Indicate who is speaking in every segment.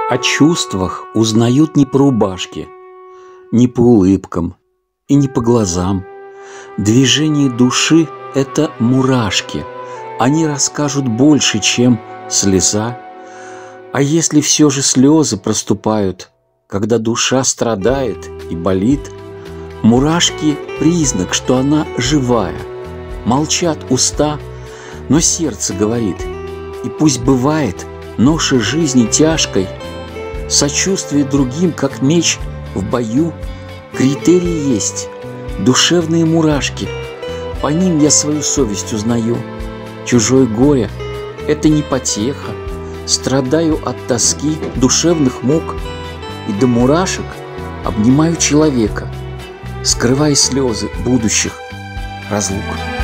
Speaker 1: О чувствах узнают не по рубашке, не по улыбкам и не по глазам. Движение души – это мурашки. Они расскажут больше, чем слеза. А если все же слезы проступают, когда душа страдает и болит, мурашки – признак, что она живая. Молчат уста, но сердце говорит. И пусть бывает ноша жизни тяжкой, сочувствие другим, как меч в бою, критерии есть, душевные мурашки. По ним я свою совесть узнаю. Чужое горе – это не потеха. Страдаю от тоски, душевных мук, и до мурашек обнимаю человека, скрывая слезы будущих разлук.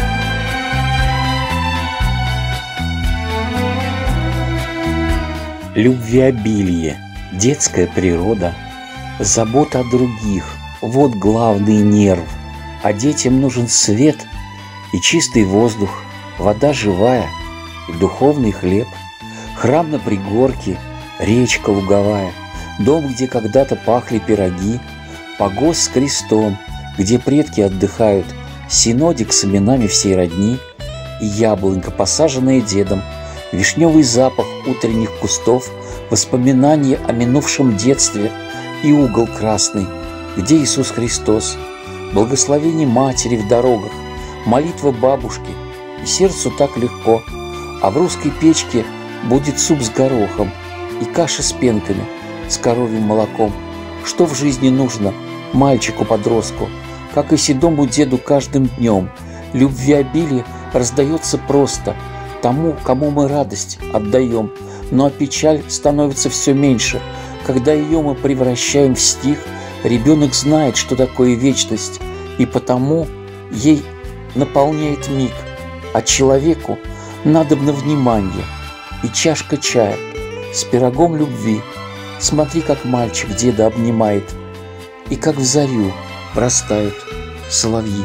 Speaker 1: Любвеобилие, детская природа, забота о других – вот главный нерв. А детям нужен свет и чистый воздух, вода живая и духовный хлеб, храм на пригорке, речка луговая, дом, где когда-то пахли пироги, погост с крестом, где предки отдыхают, синодик с именами всей родни, и яблонька, посаженная дедом, вишневый запах утренних кустов, воспоминания о минувшем детстве и угол красный, где Иисус Христос, благословение матери в дорогах, молитва бабушки, и сердцу так легко, а в русской печке будет суп с горохом и каша с пенками, с коровьим молоком. Что в жизни нужно мальчику-подростку, как и седому деду каждым днем? Любвеобилие раздается просто тому, кому мы радость отдаем, но печаль становится все меньше. Когда ее мы превращаем в стих, ребенок знает, что такое вечность, и потому ей наполняет миг, а человеку надобно внимание и чашка чая с пирогом любви. Смотри, как мальчик деда обнимает, и как в зарю растают соловьи.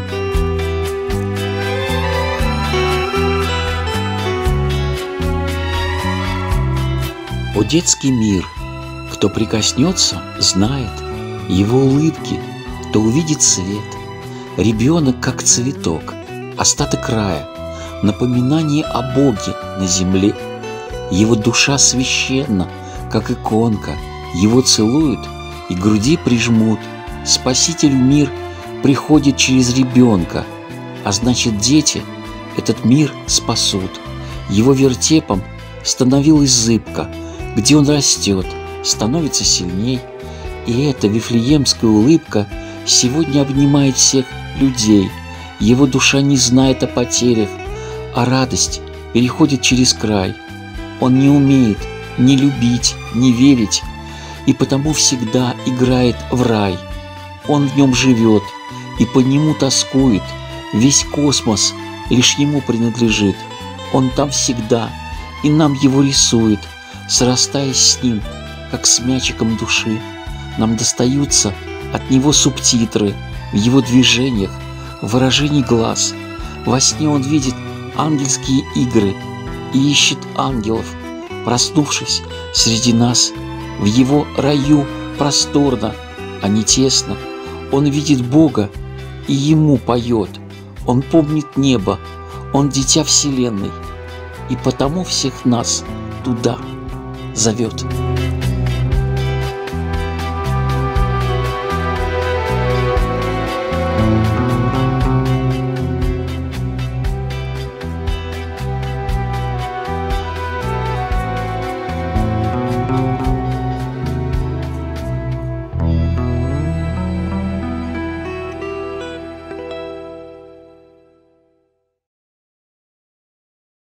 Speaker 1: О детский мир, кто прикоснется, знает его улыбки, то увидит свет. Ребенок как цветок, остаток рая, напоминание о Боге на земле. Его душа священна, как иконка, его целуют и к груди прижмут. Спаситель в мир приходит через ребенка, а значит, дети этот мир спасут. Его вертепом становилась зыбка, где он растет, становится сильней, и эта вифлеемская улыбка сегодня обнимает всех людей. Его душа не знает о потерях, а радость переходит через край. Он не умеет ни любить, ни верить, и потому всегда играет в рай. Он в нем живет и по нему тоскует. Весь космос лишь ему принадлежит. Он там всегда, и нам его рисует, срастаясь с ним, как с мячиком души. Нам достаются от него субтитры в его движениях, выражении глаз. Во сне он видит ангельские игры и ищет ангелов. Проснувшись среди нас, в его раю просторно, а не тесно, он видит Бога и ему поет. Он помнит небо, он дитя вселенной, и потому всех нас туда зовет.